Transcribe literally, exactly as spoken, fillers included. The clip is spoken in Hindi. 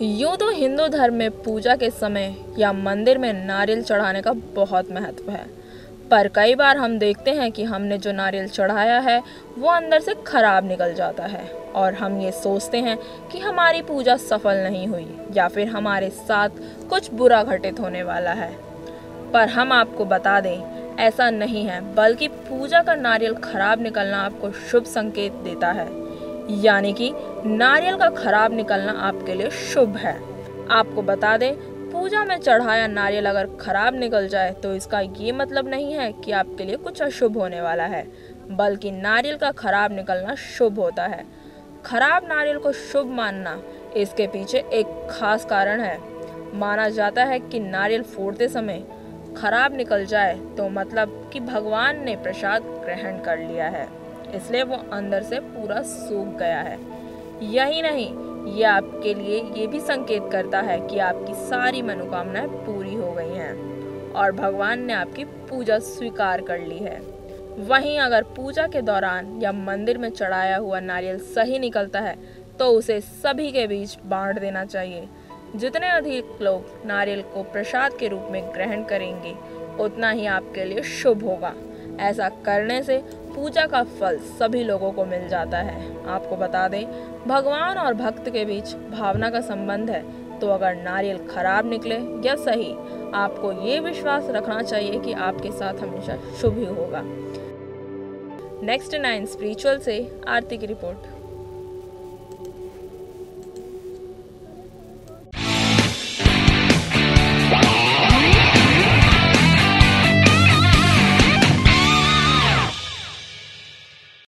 यूँ तो हिंदू धर्म में पूजा के समय या मंदिर में नारियल चढ़ाने का बहुत महत्व है, पर कई बार हम देखते हैं कि हमने जो नारियल चढ़ाया है वो अंदर से खराब निकल जाता है और हम ये सोचते हैं कि हमारी पूजा सफल नहीं हुई या फिर हमारे साथ कुछ बुरा घटित होने वाला है। पर हम आपको बता दें, ऐसा नहीं है, बल्कि पूजा का नारियल खराब निकलना आपको शुभ संकेत देता है, यानी कि नारियल का खराब निकलना आपके लिए शुभ है। आपको बता दें, पूजा में चढ़ाया नारियल अगर खराब निकल जाए तो इसका ये मतलब नहीं है कि आपके लिए कुछ अशुभ होने वाला है, बल्कि नारियल का खराब निकलना शुभ होता है। खराब नारियल को शुभ मानना, इसके पीछे एक खास कारण है। माना जाता है कि नारियल फोड़ते समय खराब निकल जाए तो मतलब कि भगवान ने प्रसाद ग्रहण कर लिया है, इसलिए वो अंदर से पूरा सूख गया है। यही नहीं, ये आपके लिए ये भी संकेत करता है कि आपकी सारी मनोकामनाएं पूरी हो गई हैं और भगवान ने आपकी पूजा स्वीकार कर ली है। वहीं अगर पूजा के दौरान या मंदिर में चढ़ाया हुआ नारियल सही निकलता है तो उसे सभी के बीच बांट देना चाहिए। जितने अधिक लोग नारियल को प्रसाद के रूप में ग्रहण करेंगे उतना ही आपके लिए शुभ होगा। ऐसा करने से पूजा का फल सभी लोगों को मिल जाता है। आपको बता दें, भगवान और भक्त के बीच भावना का संबंध है, तो अगर नारियल खराब निकले या सही, आपको ये विश्वास रखना चाहिए कि आपके साथ हमेशा शुभ ही होगा। नेक्स्ट नाइन स्पिरिचुअल से आरती की रिपोर्ट।